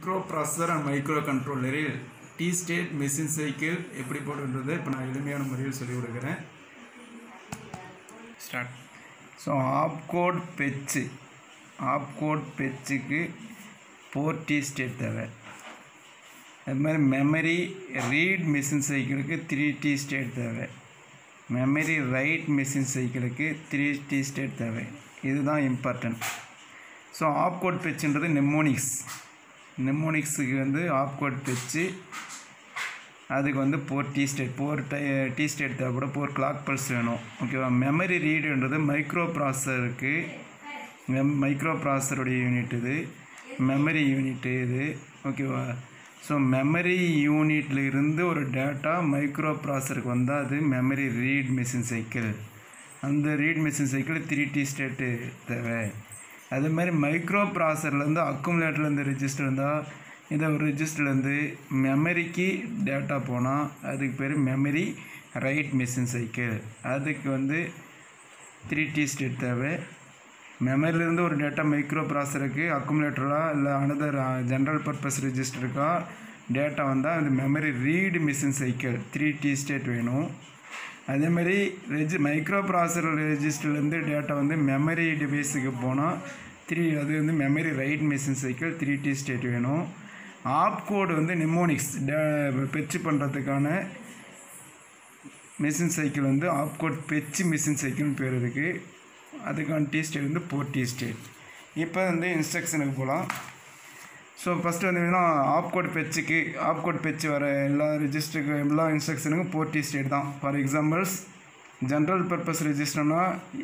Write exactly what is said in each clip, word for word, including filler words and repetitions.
Microprocessor and micro கண்ட்ரோலரில் T state machine cycle எப்படி போடுன்றது இப்போ நான் எளிமையான முறையில் சொல்லிக் கொடுக்குறேன். Start. So opcode fetch opcode பெச்சுக்கு ஃபோர் டி ஸ்டேட் தேவை. அது மாதிரி மெமரி ரீட் மெஷின் சைக்கிளுக்கு த்ரீ டி ஸ்டேட் தேவை. மெமரி ரைட் மெஷின் சைக்கிளுக்கு த்ரீ டி ஸ்டேட் தேவை. இதுதான் இம்பார்ட்டன்ட். ஸோ ஆப்கோட் பெச்சுன்றது நெமோனிக்ஸ் நெமோனிக்ஸுக்கு வந்து ஆப்கோட் பெச்சு அதுக்கு வந்து four T state four die T state தேவைப்பட ஃபோர் கிளாக் பல்ஸ் வேணும். ஓகேவா. மெமரி ரீடுன்றது மைக்ரோ ப்ராசஸருக்கு மெம் மைக்ரோ ப்ராசஸருடைய யூனிட் இது, மெமரி யூனிட்டு இது. ஓகேவா. ஸோ மெமரி யூனிட்டில் இருந்து ஒரு டேட்டா மைக்ரோ ப்ராசஸருக்கு வந்தால் அது மெமரி ரீட் மெஷின் சைக்கிள். அந்த read machine cycle three T state தேவை. அது மாதிரி மைக்ரோ ப்ராசஸர்லேருந்து அக்குமுலேட்டர்லேருந்து ரெஜிஸ்டர் இருந்தால் இந்த ஒரு ரெஜிஸ்டர்லேருந்து மெமரிக்கு டேட்டா போனால் அதுக்கு பேர் மெமரி ரைட் மெஷின் சைக்கிள். அதுக்கு வந்து த்ரீ டி ஸ்டேட் தேவை. மெமரியிலேருந்து ஒரு டேட்டா மைக்ரோ ப்ராசஸருக்கு அக்குமுலேட்டராக இல்லை அனதர் ஜென்ரல் பர்பஸ் ரெஜிஸ்டருக்கா டேட்டா வந்தால் அது memory read machine cycle three T state வேணும். அதேமாதிரி ரெஜி மைக்ரோ ப்ராசஸர் ரெஜிஸ்டர்லேருந்து டேட்டா வந்து மெமரி டிவைஸுக்கு போனால் த்ரீ அது வந்து memory write machine cycle three T state வேணும். ஆப் கோடு வந்து நிமோனிக்ஸ் டே பெச்சு பண்ணுறதுக்கான மெஷின் சைக்கிள் வந்து ஆப் கோட் பெச்சு மெஷின் சைக்கிள்னு பேர் இருக்குது. அதுக்கான டி ஸ்டேட் வந்து ஃபோர் டி ஸ்டேட். இப்போ வந்து இன்ஸ்ட்ரக்ஷனுக்கு போகலாம். ஸோ ஃபஸ்ட்டு வந்து என்னன்னா ஆப்கோட் பெச்சுக்கு ஆப்கோட் பெச்சு வர எல்லா ரெஜிஸ்டருக்கு எல்லா இன்ஸ்ட்ரக்ஷனுக்கும் ஃபோர் டி ஸ்டேட் தான். ஃபார் எக்ஸாம்பிள்ஸ் ஜென்ரல் பர்பஸ் ரெஜிஸ்டர்னா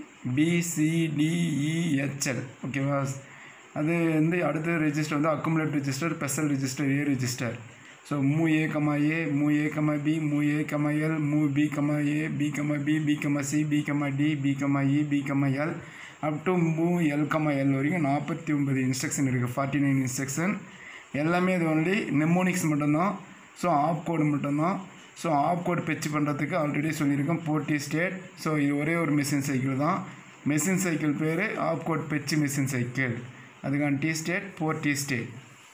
பிசிடிஇஹெச்எல். ஓகேவா. அது வந்து அடுத்த ரெஜிஸ்டர் வந்து accumulate register, special register, A register. So MOV A comma A, MOV A comma B, MOV A comma L, MOV B comma A, B comma B, B comma C, B comma D, B comma E, B comma L up to MOV L comma L வரைக்கும் நாற்பத்தி ஒன்பது instruction இருக்குது. Forty nine instruction எல்லாமே இது only mnemonics மட்டும்தான். So op code மட்டும்தான். So app code பெச்சு பண்ணுறதுக்கு already சொல்லியிருக்கோம் ஃபோர் டி ஸ்டேட். ஸோ இது ஒரே ஒரு மெஷின் சைக்கிள் தான். மெஷின் சைக்கிள் பேர் op code fetch machine cycle. அதுக்கான T state four T state.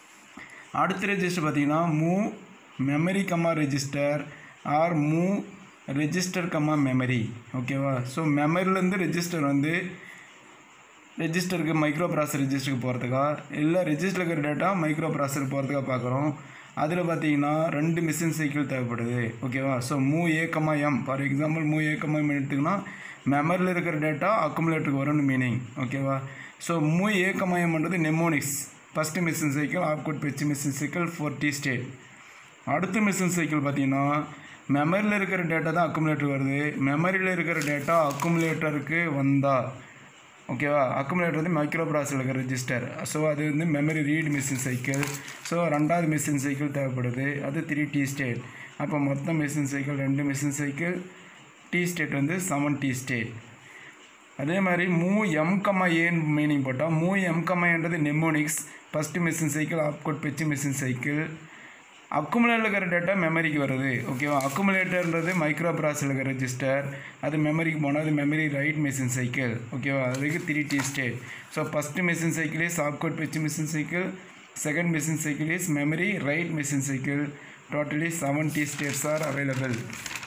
அடுத்த ரெஜிஸ்டர் பார்த்திங்கன்னா MOV memory comma register or MOV register comma memory. ஓகேவா. ஸோ மெமரிலேருந்து ரெஜிஸ்டர் வந்து ரெஜிஸ்டருக்கு மைக்ரோ ப்ராசஸர் ரெஜிஸ்டருக்கு போகிறதுக்கா இல்லை ரெஜிஸ்டர் இருக்கிற டேட்டா மைக்ரோ ப்ராசஸருக்கு போகிறதுக்காக பார்க்குறோம். அதில் பார்த்தீங்கன்னா ரெண்டு மிஷின் சைக்கிள் தேவைப்படுது. ஓகேவா. So MOV A comma M for example MOV A comma M எடுத்துக்கினா மெமரியில் இருக்கிற டேட்டா அக்குமுலேட்டருக்கு வரும்னு மீனிங். ஓகேவா. ஸோ மூ ஏ கமா எம்ன்றது mnemonics first machine cycle opcode fetch machine cycle four T state. அடுத்த மிஷின் சைக்கிள் பார்த்தீங்கன்னா மெமரியில் இருக்கிற டேட்டா தான் அக்குமுலேட்டர் வருது. மெமரியில் இருக்கிற டேட்டா அக்குமுலேட்டருக்கு வந்தால் ஓகேவா. அக்குமுலேட்டர் வந்து மைக்ரோ ப்ராசஸில் இருக்கிற ரெஜிஸ்டர். ஸோ அது வந்து memory read machine cycle. So ரெண்டாவது மிஷின் சைக்கிள் தேவைப்படுது. அது த்ரீ டி ஸ்டேட். அப்போ மொத்தம் மிஷின் சைக்கிள் ரெண்டு மிஷின் சைக்கிள். டி ஸ்டேட் வந்து செவன் டி ஸ்டேட். அதே மாதிரி மூ எம் கம்மா ஏன்னு மீனிங் போட்டால் மூ எம் கம்மா ஏன்றது mnemonics first machine cycle opcode fetch machine cycle. Accumulator இருக்கிற டேட்டா மெமரிக்கு வருது. ஓகேவா. அக்குமுலேட்டர்ன்றது மைக்ரோ ப்ராசஸில் இருக்கிற ரெஜிஸ்டர். அது மெமரிக்கு போனால் அது மெமரி ரைட் மெஷின் சைக்கிள். ஓகேவா. அதுக்கு three T state. So first machine cycle is opcode fetch machine cycle. Second machine cycle is memory write machine cycle. Totally seven T states are available.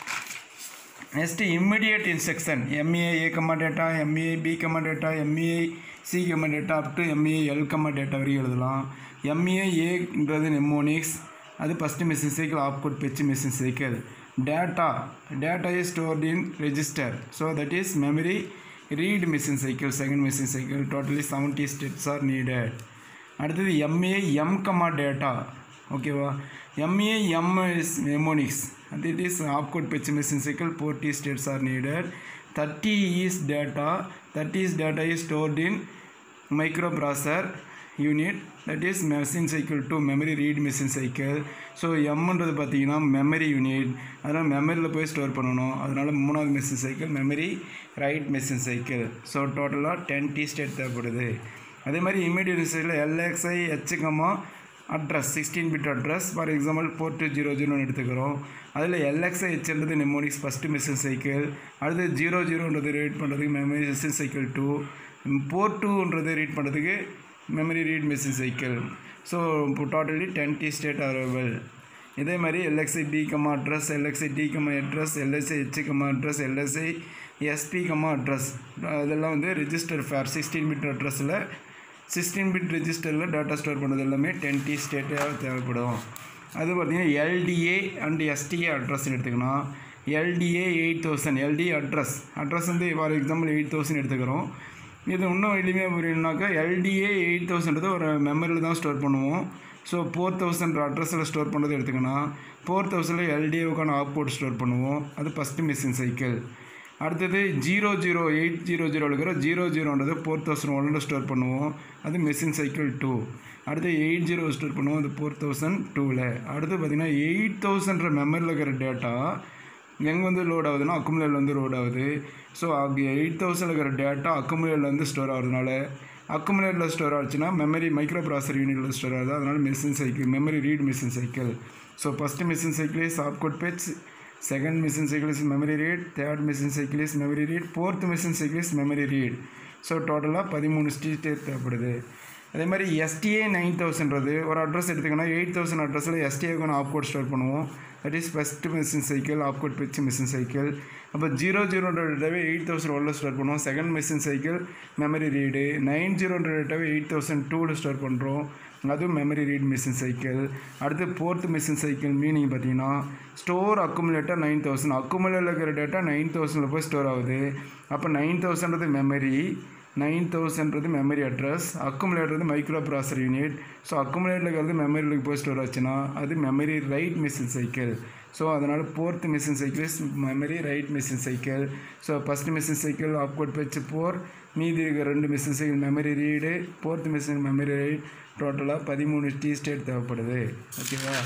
Next immediate instruction M A A comma data, M A B comma data, M A C comma data up to M A L comma data வரைக்கும் எழுதலாம். M A ஏன்றது mnemonics. அது first machine cycle opcode fetch machine cycle. Data data is stored in register. So that is memory read machine cycle second machine cycle. Totally seventy steps are needed. அடுத்தது M A M comma data. ஓகேவா. M A M is mnemonics. that is opcode fetch machine cycle four T states are needed. thirty is data. thirty is data is stored in microprocessor unit. that is machine cycle two memory read machine cycle. So எம்ன்றது பார்த்தீங்கன்னா memory unit. அதனால் மெமரியில் போய் store பண்ணணும். அதனால் மூணாவது machine cycle memory write machine cycle. So டோட்டலாக ten T state தேவைப்படுது. அதே மாதிரி immediate cycle LXI H comma address sixteen bit address for example four two zero ஜீரோன்னு எடுத்துக்கிறோம். அதில் எல்எக்ஸ்ஐ ஹெச்ன்றது நெமோனிக்ஸ் ஃபஸ்ட்டு மிஷின் சைக்கிள். அடுத்து ஜீரோ ஜீரோன்றது ரீட் பண்ணுறதுக்கு memory machine cycle two. Four டூன்றது ரீட் பண்ணுறதுக்கு memory read machine cycle. So totally ten T state available. இதே மாதிரி L X I B, address, L X I D, address, L S I H, address, L S I S P, address அதெல்லாம் வந்து register for sixteen bit addressல sixteen bit registerல data store பண்ணது எல்லாமே ten T state தேவைப்படும். அது பார்த்தீங்கன்னா L D A and S T A address எடுத்துக்கணும். L D A eight thousand L D A address address வந்து for example eight thousand எடுத்துக்கிறோம். இது இன்னும் எளிமையாக புரியணும்னாக்கா L D A eight thousand ஒரு மெமரியில் தான் ஸ்டோர் பண்ணுவோம். ஸோ ஃபோர் தௌசண்ட் அட்ரஸில் ஸ்டோர் பண்ணுறது எடுத்துக்கணும். ஃபோர் தௌசண்டில் எல்டிஏவுக்கான ஆப்கோட் ஸ்டோர் பண்ணுவோம். அது ஃபஸ்ட்டு மிஷின் சைக்கிள். அடுத்தது ஜீரோ ஜீரோ எயிட் ஜீரோ ஜீரோவில் இருக்கிற ஜீரோ ஜீரோன்றது ஃபோர் தௌசண்ட் ஒன்னில் ஸ்டோர் பண்ணுவோம். அது மிஷின் சைக்கிள் டூ. அடுத்து எயிட் ஜீரோ ஸ்டோர் பண்ணுவோம். அது ஃபோர் தௌசண்ட் டூவில். அடுத்து பார்த்திங்கன்னா எயிட் தௌசண்ட்ற மெமரியில் இருக்கிற டேட்டா எங்கே வந்து லோட் ஆகுதுன்னா அக்குமுலேட்டில் வந்து லோட் ஆகுது. ஸோ எயிட் தௌசண்ட் இருக்கிற டேட்டா அக்குமுலேட்டில் வந்து ஸ்டோர் ஆகுறதுனால அக்குமுலேட்டில் ஸ்டோர் ஆச்சுன்னா மெமரி மைக்ரோ ப்ராசர் யூனிட்டில் ஸ்டோர் ஆகுது. அதனால் machine cycle memory read machine cycle. So first machine cycle is opcode fetch, second machine cycle is memory read, third machine cycle is memory read, fourth machine cycle is memory read. So டோட்டலாக பதிமூணு state தேவைப்படுது. அதே மாதிரி S T A nine தௌசண்ட்றது ஒரு address எடுத்துக்கணும். Eight thousand அட்ரஸில் S T A-க்கான ஆப்கோட் ஸ்டோர் பண்ணுவோம். That is first machine cycle opcode fetch machine cycle. அப்போ ஜீரோ ஜீரோன்ற டேட்டாவே எயிட் தௌசண்ட் ஒன்னில் ஸ்டோர் பண்ணுவோம். Second machine cycle memory read. Nine ஜீரோன்ற டேட்டாவே எயிட் தௌசண்ட் டூவில் ஸ்டோர் பண்ணுறோம். அதுவும் மெமரி ரீட் மிஷின் சைக்கிள். அடுத்து ஃபோர்த் மிஷின் சைக்கிள் மீனிங் பார்த்தீங்கன்னா ஸ்டோர் அக்குமுலேட்டர் நைன் தௌசண்ட் அக்குமுலேட்டில் இருக்கிற டேட்டா நைன் தௌசண்டில் போய் ஸ்டோர் ஆகுது. அப்போ நைன் தௌசண்ட்றது மெமரி, நைன் தௌசண்ட்றது memory address, accumulator microprocessor unit. So அக்குமுலேட்டில் இருக்கிறது மெமரியில் போய் ஸ்டோர் ஆச்சுன்னா அது memory write machine cycle. So அதனால் fourth machine cycle is memory write machine cycle. So first machine cycle opcode fetch four, மீதி இருக்கிற ரெண்டு machine cycle memory read, fourth machine memory write. டோட்டலாக பதிமூணு டி ஸ்டேட் தேவைப்படுது. ஓகேவா?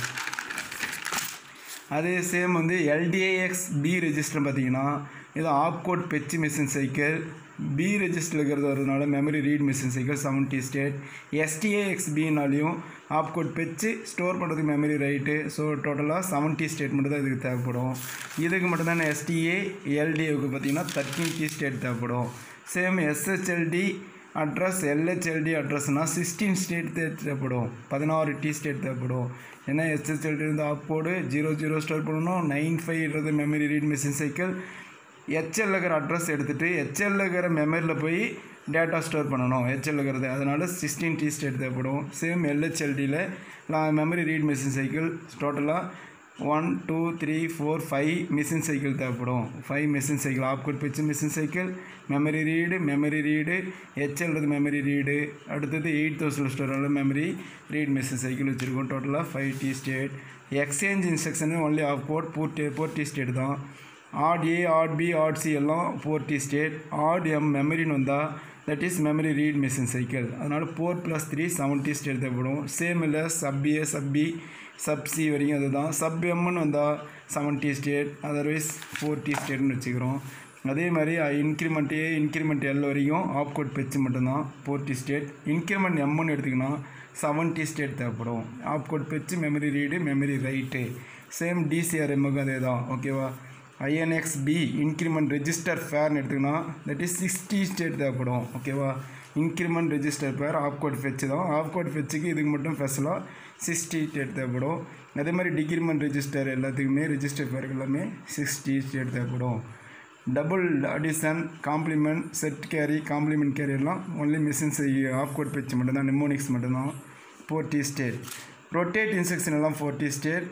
அதே சேம் வந்து L D A X B register பார்த்தீங்கன்னா இது opcode fetch machine cycle. B register இருக்கிறது வரதுனால memory read machine cycle seventy state. S T A X Bனாலையும் ஆப்கோட் பெச்சு ஸ்டோர் பண்ணுறதுக்கு மெமரி ரைட்டு. ஸோ டோட்டலாக செவன்ட்டி ஸ்டேட் மட்டும் தான் இதுக்கு தேவைப்படும். இதுக்கு மட்டும்தான் S T A L D Aவுக்கு பார்த்தீங்கன்னா தேர்ட்டீன் டி ஸ்டேட் தேவைப்படும். Same S H L D address L H L D அட்ரஸ்னால் சிக்ஸ்டீன் ஸ்டேட் தேவைப்படும். பதினாறு டி ஸ்டேட் தேவைப்படும். ஏன்னா S H L D இருந்து ஆப்கோடு ஜீரோ ஜீரோ ஸ்டோர் பண்ணணும். நைன் ஃபைவ்ன்றது memory read machine cycle. HL இருக்கிற அட்ரஸ் எடுத்துகிட்டு ஹெச்எல் இருக்கிற மெமரியில் போய் டேட்டா ஸ்டோர் பண்ணணும். ஹெச்எல் இருக்கிறது அதனால் சிக்ஸ்டீன் டி ஸ்டேட் தேவைப்படும். சேம் L H L Dயில் நான் மெமரி ரீட் மிஷின் சைக்கிள் டோட்டலாக one two three four five machine cycle தேவைப்படும். Five machine cycle opcode fetch machine cycle, memory read memory read ஹெச்எல்றது memory read. அடுத்தது eight thousand ஸ்டோரில் memory read machine cycle வச்சுருக்கோம். டோட்டலாக five T state. Exchange instruction only opcode four T four T state தான். Add A add B add C எல்லாம் four T state. Add M மெமரின்னு வந்தால் that is memory read machine cycle. அதனால் four plus three seven T state தேவைப்படும். Same இல்லை sub A sub B sub C வரைக்கும் அதுதான். Sub எம்னு வந்தால் seven T state, otherwise four T ஸ்டேட்னு வச்சுக்கிறோம். அதே மாதிரி இன்க்ரிமெண்ட் ஏ இன்க்ரிமெண்ட் எல் வரைக்கும் ஆப்கோட் பெச்சு மட்டும்தான் ஃபோர் டி ஸ்டேட். இன்க்ரிமெண்ட் எம்னு எடுத்திங்கன்னா செவன் டி ஸ்டேட் தேவைப்படும். Opcode fetch memory read memory write. Same டிசிஆர்எம்முக்கு அதே தான். ஓகேவா? I N X B increment register ஃபேர்னு எடுத்துக்கினா தட் இஸ் சிக்ஸ்டி ஸ்டேட் தேவைப்படும். ஓகேவா? Increment register pair opcode fetch தான். ஆப்கோட் ஃபெச்சுக்கு இதுக்கு மட்டும் ஸ்பெஷலாக சிக்ஸ்டி ஸ்டேட் தேவைப்படும். அதே மாதிரி டிக்ரிமெண்ட் ரெஜிஸ்டர் எல்லாத்துக்குமே ரெஜிஸ்டர் ஃபேருக்கு எல்லாமே சிக்ஸ்டி ஸ்டேட் தேவைப்படும். Double addition complement set carry complement carry எல்லாம் ஒன்லி மிஷின்ஸ் ஆப்கோட் ஃபெச்சு மட்டும்தான். நிமோனிக்ஸ் மட்டும்தான் four T state. Rotate instruction எல்லாம் four T state.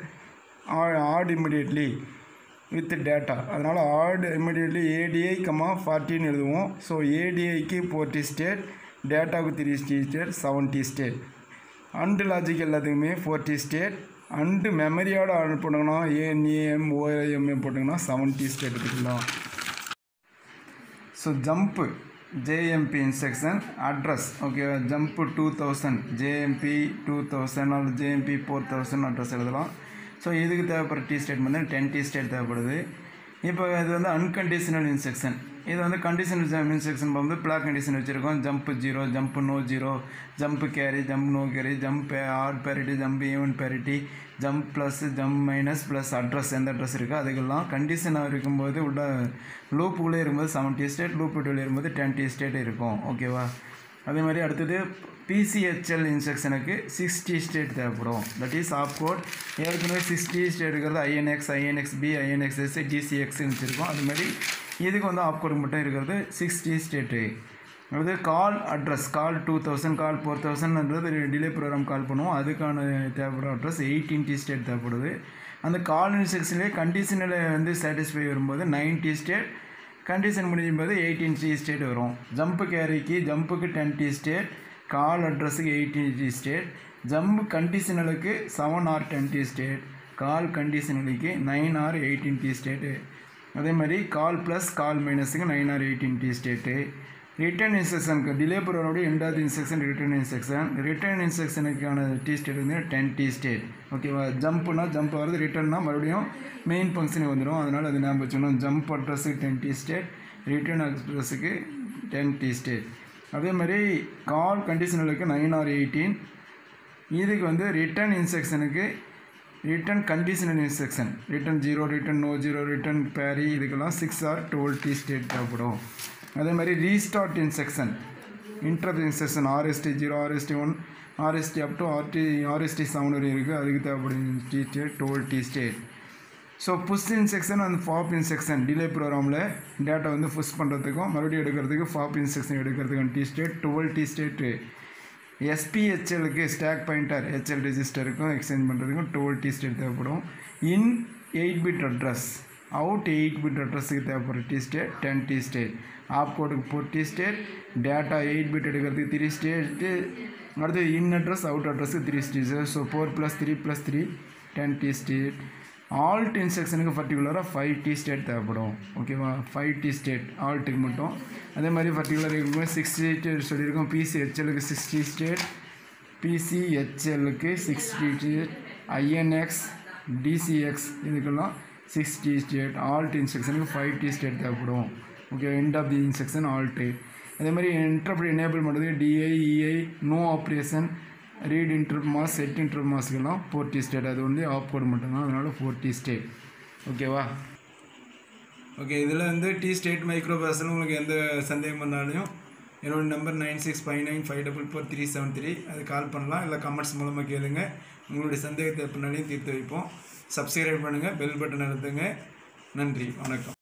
Add immediately with data அதனால் ஆட் இமிடியேட்லி ஏடிஐ கமா ஃபார்ட்டின்னு எழுதுவோம். ஸோ ஏடிஐக்கு four T state, டேட்டாவுக்கு three T state, seven T state. And logic எல்லாத்துக்குமே four T state. And மெமரியோட add போட்டோங்கன்னா ஏஎன்ஏஎம் OMA போட்டிங்கன்னா seven T state எடுத்துக்கலாம். So jump JMP instruction address ஓகேவா? Jump two thousand JMP two thousand அல்லது JMP four thousand address எழுதலாம். So இதுக்கு தேவைப்படுற T state வந்து டென் டி ஸ்டேட் தேவைப்படுது. இப்போ இது வந்து அன்கண்டிஷனல் இன்ஸ்ட்ரக்ஷன். இது வந்து கண்டிஷனல் இன்ஸ்ட்ரக்ஷன் வந்து பிளாக் கண்டிஷன் வச்சுருக்கோம். Jump zero, jump no zero, jump carry, jump no carry, jump odd parity, jump even parity, jump plus jump minus plus address எந்த address இருக்கோ அதுக்கெல்லாம் கண்டிஷனாக இருக்கும்போது உள்ள லூப்புக்குள்ளே இருக்கும்போது செவன் டி ஸ்டேட், லூப் விட்டு வெளியே இருக்கும்போது டென் டி ஸ்டேட் இருக்கும். ஓகேவா? அதே மாதிரி அடுத்தது பிசிஹெச்எல் இன்ஸ்ட்ரக்ஷனுக்கு சிக்ஸ்டி ஸ்டேட் தேவைப்படும். தட் இஸ் ஆப் கோட் ஏற்கனவே சிக்ஸ்டி ஸ்டேட் இருக்கிறது ஐஎன்எக்ஸ் ஐஎன்எக்ஸ்பி ஐஎன்எக்ஸ்எஸ் டிசிஎக்ஸ்ன்னு வச்சுருக்கோம். அது மாதிரி இதுக்கு வந்து ஆப் கோட் மட்டும் இருக்கிறது சிக்ஸ்டி ஸ்டேட்டு. அது call address call two thousand call four தௌசண்ட்ன்றது டிலே ப்ரோக்ராம் கால் பண்ணுவோம். அதுக்கான தேவைப்படுற அட்ரஸ் எயிட்டீன் டி ஸ்டேட் தேவைப்படுது. அந்த கால் இன்ஸ்ட்ரக்ஷன்லேயே கண்டிஷனில் வந்து சாட்டிஸ்ஃபை வரும்போது நைன்டி ஸ்டேட், கண்டிஷன் முடியும் போது எயிட்டீன் டி ஸ்டேட் வரும். ஜம்ப்பு கேரிக்கு ஜம்புக்கு டென் டி ஸ்டேட், கால் அட்ரஸுக்கு எயிட்டீன் டி ஸ்டேட், ஜம்ப் கண்டிஷனலுக்கு seven or ten T state, call கண்டிஷனலுக்கு nine or eighteen T state. அதே மாதிரி கால் ப்ளஸ் கால் மைனஸுக்கு nine or eighteen T state. Return இன்ஸ்ட்ரக்ஷனுக்கு டிலே ப்ரோக்ராமோட எண்டாவது இன்ஸ்ட்ரக்ஷன் ரிட்டர்ன் இன்ஸ்ட்ரக்ஷன். ரிட்டர்ன் இன்ஸ்ட்ரக்ஷனுக்கான டி ஸ்டேட் வந்து டென் டி ஸ்டேட். ஓகேவா? ஜம்ப்னா ஜம்ப் வருது, ரிட்டர்ன்னா மறுபடியும் மெயின் ஃபங்க்ஷனுக்கு வந்துடும். அதனால் அது ஞாபகம் வச்சுக்கணும். ஜம்ப் அட்ரஸுக்கு டென் டி ஸ்டேட், ரிட்டர்ன் அட்ரஸுக்கு டென் டி ஸ்டேட். அதே மாதிரி கால் கண்டிஷனலுக்கு நைன் ஆர் எயிட்டீன். இதுக்கு வந்து ரிட்டர்ன் இன்ஸ்ட்ரக்ஷனுக்கு return conditional instruction return zero, return no zero, return parity இதுக்கெல்லாம் six or twelve T state தேவைப்படும். அதே மாதிரி restart instruction interrupt instruction RST zero, RST one, RST up to RT RST seven வரை இருக்குது. அதுக்கு தேவைப்படும் T state twelve T state. So push instruction and Faf instruction delay ப்ரோக்ராமில் data வந்து push பண்ணுறதுக்கும் மறுபடியும் எடுக்கிறதுக்கு ஃபாப் இன்ஸ்ட்ரக்ஷன் எடுக்கிறதுக்கும் T state twelve T state. எஸ்பிஹெச்எலுக்கு ஸ்டாக் பாயிண்டர் ஹெச்எல் ரெஜிஸ்டருக்கும் எக்ஸ்சேஞ்ச் பண்ணுறதுக்கும் டுவெல் டி ஸ்டேட் தேவைப்படும். In eight bit address, out eight bit அட்ரஸுக்கு தேவைப்படுற T state ten T state. Op கோடுக்கு four T state, data eight bit எடுக்கிறதுக்கு three state, அடுத்து in address out அட்ரஸுக்கு three state. So four plus three plus three ten T state. Halt இன்ஸ்ட்ரக்ஷனுக்கு பர்டிகுலராக five T state தேவைப்படும். ஓகேவா? Five T state ஆல்ட்டுக்கு மட்டும். அதே மாதிரி பர்டிகுலர் இருக்கும்போது சிக்ஸ்டி ஸ்டேட் சொல்லியிருக்கோம். பிசிஹெச்எலுக்கு சிக்ஸ்டி ஸ்டேட், பிசிஹெச்எலுக்கு சிக்ஸ்டி ஸ்டேட், ஐஎன்எக்ஸ் டிசிஎக்ஸ் இதுக்கெல்லாம் சிக்ஸ்டி ஸ்டேட். ஆல்ட் இன்ஸ்ட்ரக்ஷனுக்கு ஃபைவ் டி ஸ்டேட் தேவைப்படும். Okay, end of the instruction halt. அதே மாதிரி இன்டர்ப்ட் எனேபிள் பண்ணுறதுக்கு DI EI no operation, read interrupt mask, set interrupt மாஸ்க்கெல்லாம் ஃபோர் டி ஸ்டேட். அது வந்து ஆப் கோட் மட்டும்தான், அதனால் ஃபோர் டி ஸ்டேட். ஓகேவா? ஓகே, இதில் வந்து டி ஸ்டேட் மைக்ரோ ப்ராசஸர் உங்களுக்கு எந்த சந்தேகம் பண்ணாலையும் என்னோட number nine six five nine five double four three seven three அது கால் பண்ணலாம். இல்லை கமெண்ட்ஸ் மூலமாக கேளுங்க. உங்களுடைய சந்தேகத்தை எப்படினாலையும் தீர்த்து வைப்போம். சப்ஸ்கிரைப் பண்ணுங்கள், பெல் பட்டன் அழுத்துங்க. நன்றி, வணக்கம்.